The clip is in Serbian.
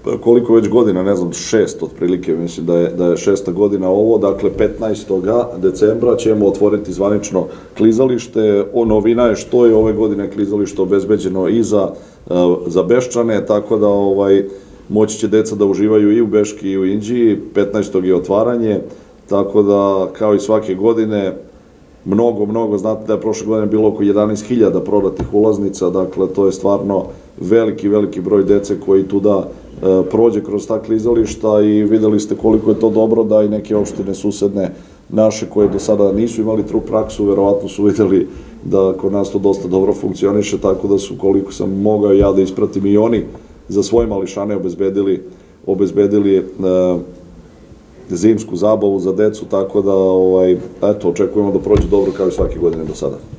koliko već godina, ne znam, 6 otprilike, mislim da je 6. godina ovo, dakle 15. decembra ćemo otvoriti zvanično klizalište. Novina je što je ove godine klizalište obezbeđeno i za Beščane, tako da moći će deca da uživaju i u Beški i u Inđiji. 15. je otvaranje, tako da kao i svake godine mnogo, znate da je prošle godine bilo oko 11.000 prodatih ulaznica, dakle to je stvarno veliki broj dece koji tu da prođe kroz ta klizališta i videli ste koliko je to dobro da i neke opštine susedne naše koje do sada nisu imali trup praksu, verovatno su videli da kod nas to dosta dobro funkcioniše, tako da su, koliko sam mogao ja da ispratim, i oni za svoje mališane obezbedili zimsku zabavu za decu, tako da, eto, očekujemo da prođe dobro kao i svake godine do sada.